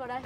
vào đây.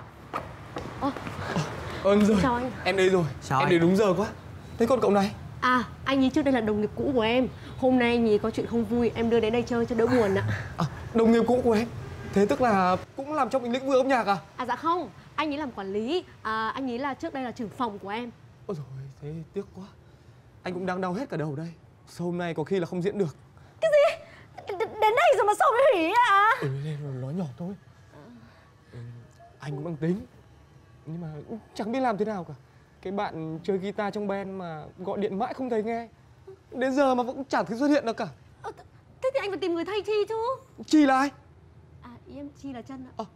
Rồi. Chào anh. Em đây rồi. Chào em anh. đến đúng giờ quá. Thế còn cậu này? À, anh ấy trước đây là đồng nghiệp cũ của em. Hôm nay anh ấy có chuyện không vui, em đưa đến đây chơi cho đỡ buồn ạ. Đồng nghiệp cũ của em? Thế tức là cũng làm trong lĩnh vực âm nhạc à? À dạ không, anh ấy làm quản lý. Anh ấy là trước đây là trưởng phòng của em. Ôi dồi, thế tiếc quá. Anh cũng đang đau hết cả đầu đây. Show hôm nay có khi là không diễn được. Cái gì? Đến đây rồi mà show mới hủy à? Lên rồi nói nhỏ thôi. Anh cũng đang tính, nhưng mà chẳng biết làm thế nào cả. Cái bạn chơi guitar trong band mà gọi điện mãi không thấy nghe, đến giờ mà vẫn chẳng thấy xuất hiện được cả. Thế thì anh phải tìm người thay Chi chứ. Chi là ai? Ý em Chi là Chân ạ.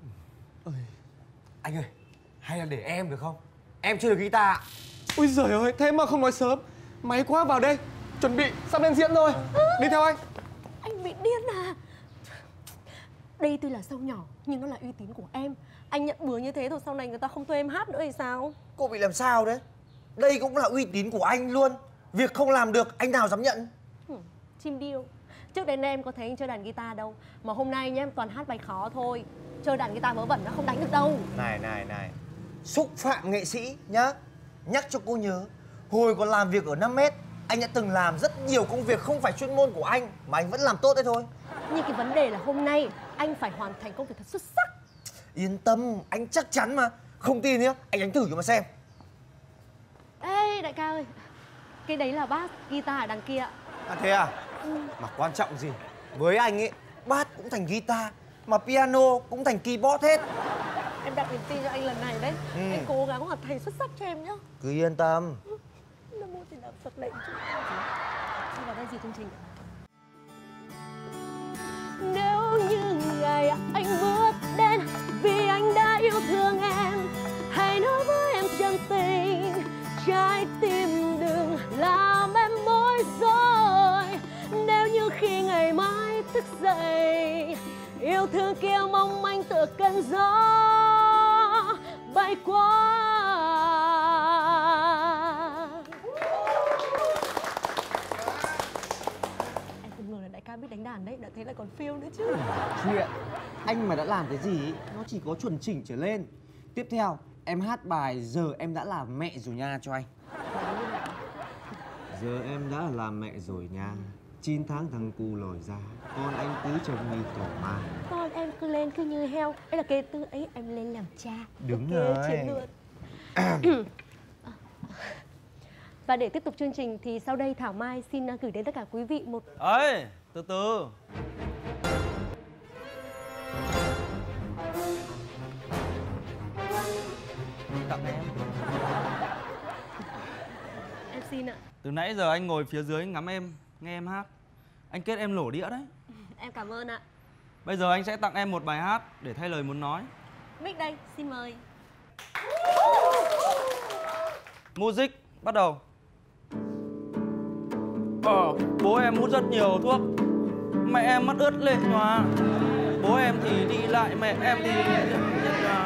Anh ơi, hay là để em được không? Em chơi được guitar. Ôi giời ơi, thế mà không nói sớm. May quá, vào đây, chuẩn bị sắp lên diễn rồi. Đi theo anh. Anh bị điên à? Đây tuy là show nhỏ nhưng nó là uy tín của em. Anh nhận bừa như thế rồi sau này người ta không thuê em hát nữa thì sao? Cô bị làm sao đấy? Đây cũng là uy tín của anh luôn. Việc không làm được anh nào dám nhận. Chim điêu. Trước đến đây em có thấy anh chơi đàn guitar đâu. Mà hôm nay nhá em toàn hát bài khó thôi. Chơi đàn guitar vớ vẩn nó không đánh được đâu. Này, xúc phạm nghệ sĩ nhá. Nhắc cho cô nhớ, hồi còn làm việc ở 5M, anh đã từng làm rất nhiều công việc không phải chuyên môn của anh mà anh vẫn làm tốt đấy thôi. Nhưng cái vấn đề là hôm nay anh phải hoàn thành công việc thật xuất sắc. Yên tâm, anh chắc chắn mà. Không tin nhá, anh đánh thử cho mà xem. Ê đại ca ơi, cái đấy là bass, guitar ở đằng kia ạ. À thế à? Mà quan trọng gì, với anh ấy, bass cũng thành guitar, mà piano cũng thành keyboard hết. Em đặt niềm tin cho anh lần này đấy. Anh cố gắng hoàn thành xuất sắc cho em nhá. Cứ yên tâm. Nam mô Thì Đạo Phật lệnh chứ. Đi vào đây gì chương trình? Nếu như ngày anh bước đến vì anh đã yêu thương em, hãy nói với em chân tình, trái tim đừng làm em bối rối. Nếu như khi ngày mai thức dậy, yêu thương kia mong manh tựa cơn gió bay qua. Em không ngờ là đại ca biết đánh đàn đấy, đã thế lại còn phiêu nữa chứ. Chuyện anh mà đã làm cái gì ý, nó chỉ có chuẩn chỉnh trở lên. Tiếp theo em hát bài Giờ Em Đã Là Mẹ Rồi Nha cho anh. Giờ em đã là mẹ rồi nha, 9 tháng thằng cu lòi ra, con anh cứ trông như tổ ma. Con em cứ lên cứ như heo. Đây là kế tư ấy, em lên làm cha. Đúng Ok, rồi. chiến lược. Và để tiếp tục chương trình thì sau đây Thảo Mai xin gửi đến tất cả quý vị một... Ấy, từ từ. Tặng em. Em xin ạ. Từ nãy giờ anh ngồi phía dưới ngắm em, nghe em hát. Anh kết em lổ đĩa đấy. Em cảm ơn ạ. Bây giờ anh sẽ tặng em một bài hát để thay lời muốn nói. Mic đây, xin mời. Music, bắt đầu. Bố em hút rất nhiều thuốc, mẹ em mắt ướt lệ nhòa. Bố em thì đi lại, mẹ em thì nhất là...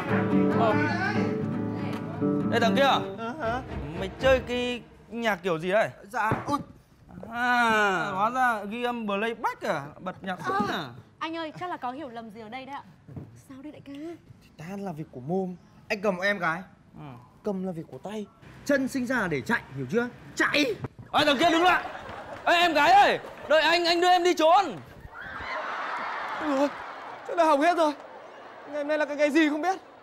Ê thằng kia, mày chơi cái nhạc kiểu gì đấy? Dạ, ôi. Hóa ra ghi âm playback à? Bật nhạc xuống à? Anh ơi, chắc là có hiểu lầm gì ở đây đấy ạ. Sao đây đại ca? Tan là việc của mồm, anh cầm em cái. Cầm là việc của tay. Chân sinh ra là để chạy, hiểu chưa? Chạy! Ê thằng kia đứng lại! Ê em gái ơi! Đợi anh đưa em đi trốn! Ôi, thế là hỏng hết rồi. Ngày hôm nay là cái ngày gì không biết.